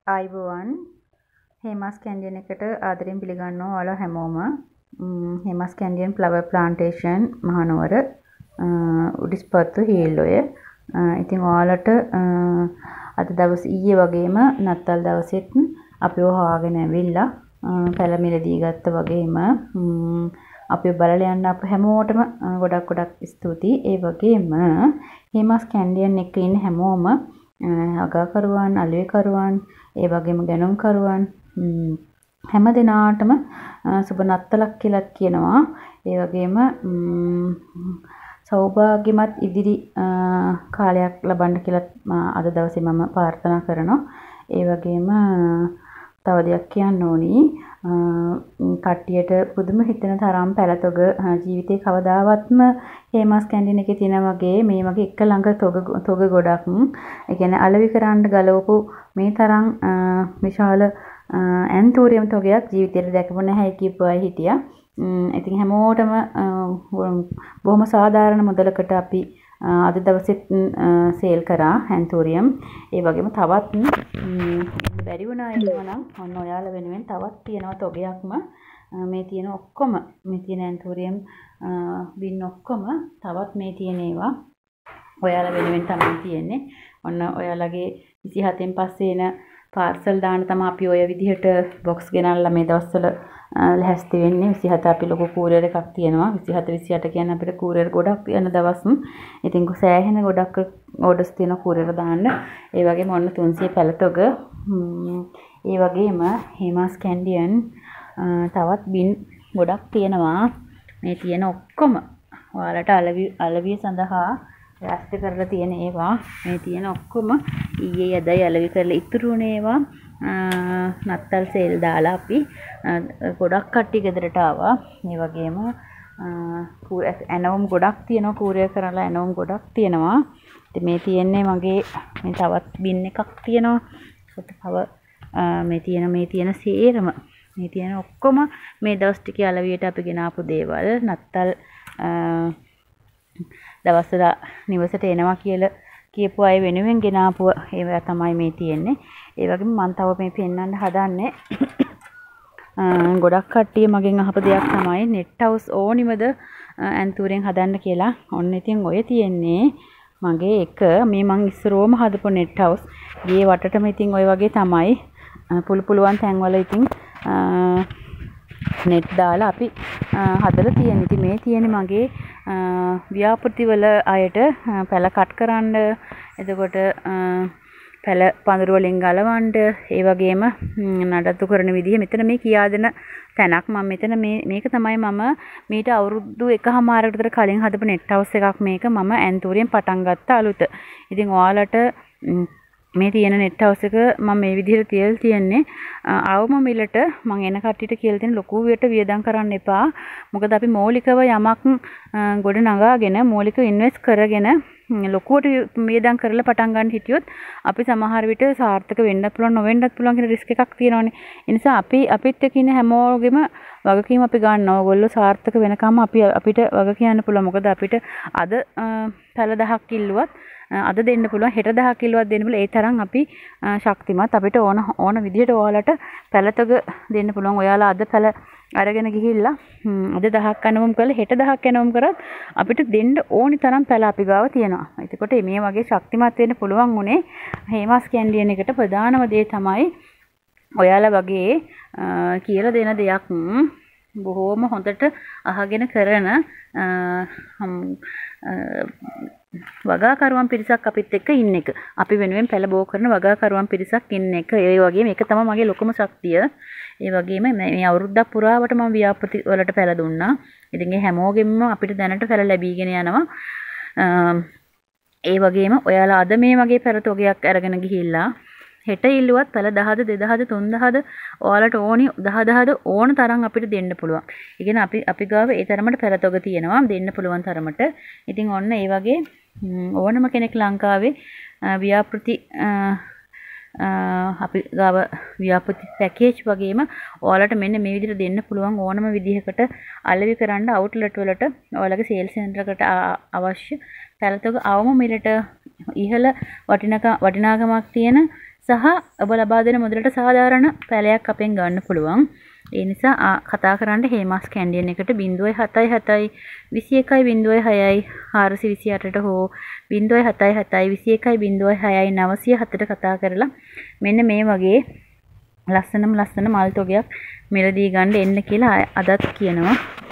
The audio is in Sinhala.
ආයිබෝවන් හේමස් කැන්ඩියන් එකට ආදරෙන් පිළිගන්නවා ඔයාලා හැමෝම. Hemas Kandyan flower plantation Mahanuwara Udispattu Heeloya. ඉතින් ඔයාලට අද දවස් ඊයේ වගේම නත්තල් දවසෙත් අපිව හොයාගෙන ඇවිල්ලා පැලමිලදී ගත්ත වගේම අපි බලලා යන්න අප හැමෝටම ගොඩක් ස්තුතියි. ඒ වගේම හේමස් කැන්ඩියන් එක ඉන්න හැමෝම අගාකරුවන්, අලුයකරුවන්, ඒ වගේම ගැනුම්කරුවන් හැම දිනාටම සුබ නත්තලක් කියලාත් කියනවා. ඒ වගේම සෞභාග්‍යමත් ඉදිරි කාලයක් ලබන්න කියලා අද දවසේ මම ප්‍රාර්ථනා කරනවා. ඒ වගේම තව දෙයක් කියන්න ඕනි. කට්ටියට පුදුම හිතෙන තරම් පැලතොග ජීවිතේ කවදාවත්ම හේමස් කැන්ඩියන් එකේ තියෙන වගේ මේ වගේ එක ළඟ තොග ගොඩක් ඒ කියන්නේ අලෙවි කරන්න ගලවපු මේ තරම් විශාල ඇන්තෝරියම් තොගයක් ජීවිතේට දැකපු නැහැ කියපු අය හිටියා. ඉතින් හැමෝටම බොහොම සාධාරණ මුදලකට අපි අද දවසෙත් සේල් කරා ඇන්තෝරියම්. ඒ වගේම තවත් බැරි වුණා එනවා ඔන්න ඔයාලා වෙනුවෙන් තවත් තියෙනවා තොගයක්ම මේ තියෙන ඔක්කොම මේ තියෙන ඇන්තෝරියම් බින් ඔක්කොම තවත් මේ තියෙන ඒවා ඔයාලා වෙනුවෙන් තමයි තියෙන්නේ. ඔන්න ඔයාලගේ 27න් පස්සේ එන පාර්සල් දාන්න තමයි අපි ඔය විදිහට බොක්ස් ගෙනල්ලා මේ දවස්වල ලැහැස්ති වෙන්නේ. 27 අපි ලොකු කූරියර් එකක් තියෙනවා. 27 28 කියන්නේ අපිට කූරියර් ගොඩක් යන දවස්. ඉතින් සෑහෙන ගොඩක් ඕඩර්ස් තියෙන කූරියර් දාන්න. ඒ වගේම ඔන්න 300 පැලතොග. ඒ වගේම හේමස් කැන්ඩියන් තවත් බින් ගොඩක් තියෙනවා. මේ තියෙන ඔක්කොම ඔයාලට අලවිය සඳහා රැස්ති කරලා තියෙන ඒවා මේ තියෙන ඔක්කොම ඊයේ අදයි අලවි කරලා ඉතුරු වුණ ඒවා නත්තල් සේල් දාලා අපි ගොඩක් කට්ටිය ගෙදරට ආවා. ඒ වගේම ඇනවුම් ගොඩක් තියෙනවා. කූරියර් කරලා ඇනවුම් ගොඩක් තියෙනවා. ඉතින් මේ තියෙන්නේ මගේ මේ තවත් බින් එකක් තියෙනවා. තව මේ තියෙන සේරම මේ තියෙන ඔක්කොම මේ දවස් ටිකේ අලවියට අපි ගෙන ආපු දේවල් නත්තල් දවස්වල නිවසට එනවා කියලා කියපු අය වෙනුවෙන් ගෙන ආපු ඒවා තමයි මේ තියෙන්නේ. ඒ වගේම මම තව මේ පෙන්වන්න හදන්නේ ගොඩක් කට්ටිය මගෙන් අහපු දෙයක් තමයි net house ඕනිමද ඇන්තූරෙන් හදන්න කියලා. ඔන්න ඉතින් ඔය තියෙන්නේ මගේ එක මේ මං ඉස්සරෝම හදපු net house. ගේ වටටම ඉතින් ඔය වගේ තමයි පුළුවන් තැන්වල ඉතින් net දාලා අපි හදලා තියෙන්නේ. ඉතින් මේ තියෙන්නේ මගේ ව්‍යාපෘතිවල අයට පැල කට් කරන්න, එතකොට පැල පඳුරු වලින් ගලවන්න, ඒ වගේම නඩත්තු කරන විදිහ මෙතන මේ කියා දෙන තැනක්. මම මෙතන මේක තමයි මම මීට අවුරුදු 1කමාරකට විතර කලින් හදපු net house එකක්. මේක මම ඇන්තූරියෙන් පටන් ගත්ත අලුත. ඉතින් ඔයාලට මේ තියෙන net house එක මම මේ විදිහට තියලා තියන්නේ අවම මිලට. මම එන කට්ටියට කියලා තියෙන ලොකු වියට වියදම් කරන්න එපා. මොකද අපි මৌলিකව යමක් ගොඩ නගාගෙන මৌলিක ඉන්වෙස්ට් කරගෙන ලොකුවට වියදම් කරලා පටන් ගන්න හිටියොත් අපි සමහර විට සාර්ථක වෙන්නත් පුළුවන් නොවෙන්නත් පුළුවන් කියන රිස්ක් එකක් තියෙනවානේ. ඒ නිසා අපිත් එක්ක ඉන්න හැමෝගෙම වගකීම අපි ගන්නවා. ඔයගොල්ලෝ සාර්ථක වෙනකම් අපිට වග කියන්න පුළුවන්. මොකද අපිට අද පැල 10ක් කිල්ලුවත් අද දෙන්න පුළුවන්, හෙට 10 කිලෝවක් දෙන්න පුළුවන්. ඒ තරම් අපි ශක්තිමත්. අපිට ඕන විදිහට ඔයාලට පැලතොග දෙන්න පුළුවන්. ඔයාලා අද පැල අරගෙන ගිහිල්ලා අද 10ක් අනවම් කරලා හෙට 10ක් අනවම් කරත් අපිට දෙන්න ඕනි තරම් පැල අපි ගාව තියෙනවා. එතකොට මේ වගේ ශක්තිමත් වෙන්න පුළුවන් උනේ හේමස් කැන්ඩියන් එකට. ප්‍රධානම දේ තමයි ඔයාලා වගේ කියලා දෙන දෙයක් බොහොම හොඳට අහගෙන කරන වගාකරුවන් පිරිසක් අපිත් එක්ක ඉන්න එක. අපි වෙනුවෙන් පැලබෝ කරන වගාකරුවන් පිරිසක් ඉන්න එක. ඒ වගේම ඒක තමයි මගේ ලොකුම ශක්තිය. ඒ වගේම මේ අවුරුද්දක් පුරාවට මම ව්‍යාපෘති වලට පැල දුන්නා. ඉතින් ඒ හැමෝගෙම අපිට දැනට පැල ලැබීගෙන යනවා. ඒ වගේම ඔයාලා අද මේ වගේ පැලතොගයක් අරගෙන ගිහිල්ලා හෙට ඉල්ලුවත් පැල 10ද 2000ද 3000ද ඔයාලට ඕනි 10000ද ඕන තරම් අපිට දෙන්න පුළුවන්. ඒ කියන්නේ අපි ගාව ඒ තරමට පැලතොග තියෙනවා දෙන්න පුළුවන් තරමට. ඉතින් ඔන්න ඒ වගේ ඕනම කෙනෙක් ලංකාවේ ව්‍යාපෘති අපි ගාව ව්‍යාපෘති පැකේජ් වගේම ඔයාලට මෙන්න මේ විදිහට දෙන්න පුළුවන් ඕනම විදිහකට අලෙවි කරන්න අවුට්ලට් වලට ඔයාලගේ සේල්ස් සෙන්ටර් එකට අවශ්‍ය පැලතොග අවම මිලට ඉහළ වටිනාකමක් තියෙන සහ ඔබ ලබා දෙන මුදලට සාධාරණ පැලයක් අපෙන් ගන්න පුළුවන්. ඒ නිසා කතා කරන්න හේමාස් කැන්ඩියන් එකට 077 21 06 428ට හෝ 077 21 06 907ට කතා කරලා මෙන්න මේ වගේ ලස්සන මල් තොගයක් මිලදී ගන්න එන්න කියලා අදත් කියනවා.